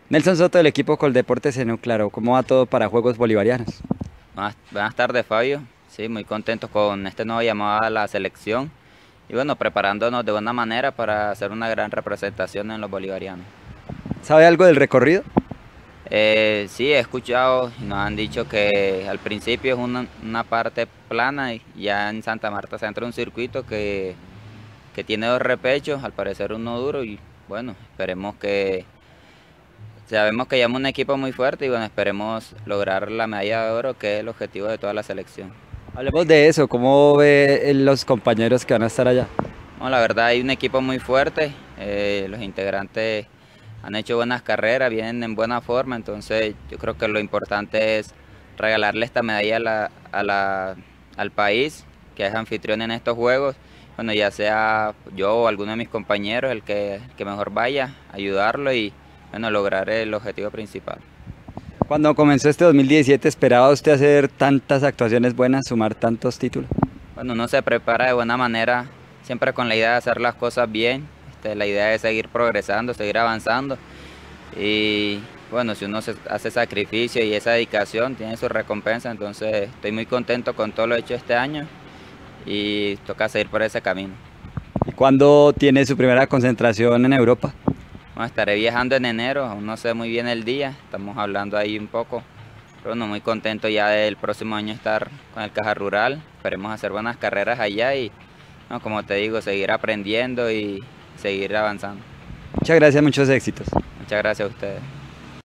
Nelson Soto del equipo Coldeportes en Claro, ¿cómo va todo para Juegos Bolivarianos? Buenas tardes, Fabio. Sí, muy contentos con este nuevo llamado a la selección y bueno, preparándonos de buena manera para hacer una gran representación en los bolivarianos. ¿Sabe algo del recorrido? Sí, he escuchado y nos han dicho que al principio es una parte plana y ya en Santa Marta se entra un circuito que tiene dos repechos, al parecer uno duro y bueno, esperemos que... Sabemos que llama un equipo muy fuerte y bueno, esperemos lograr la medalla de oro, que es el objetivo de toda la selección. Hablemos de eso, ¿cómo ve los compañeros que van a estar allá? No, la verdad hay un equipo muy fuerte, los integrantes han hecho buenas carreras, vienen en buena forma, entonces yo creo que lo importante es regalarle esta medalla al país que es anfitrión en estos juegos, bueno, ya sea yo o alguno de mis compañeros el que mejor vaya, ayudarlo y bueno, lograr el objetivo principal. Cuando comenzó este 2017, ¿esperaba usted hacer tantas actuaciones buenas, sumar tantos títulos? Bueno, uno se prepara de buena manera, siempre con la idea de hacer las cosas bien, la idea es seguir progresando, seguir avanzando y bueno, si uno hace sacrificio y esa dedicación tiene su recompensa, entonces estoy muy contento con todo lo hecho este año y toca seguir por ese camino. ¿Y cuándo tiene su primera concentración en Europa? Bueno, estaré viajando en enero, aún no sé muy bien el día, estamos hablando ahí un poco, pero bueno, muy contento ya del próximo año estar con el Caja Rural, esperemos hacer buenas carreras allá y no, como te digo, seguir aprendiendo y seguir avanzando. Muchas gracias, muchos éxitos. Muchas gracias a ustedes.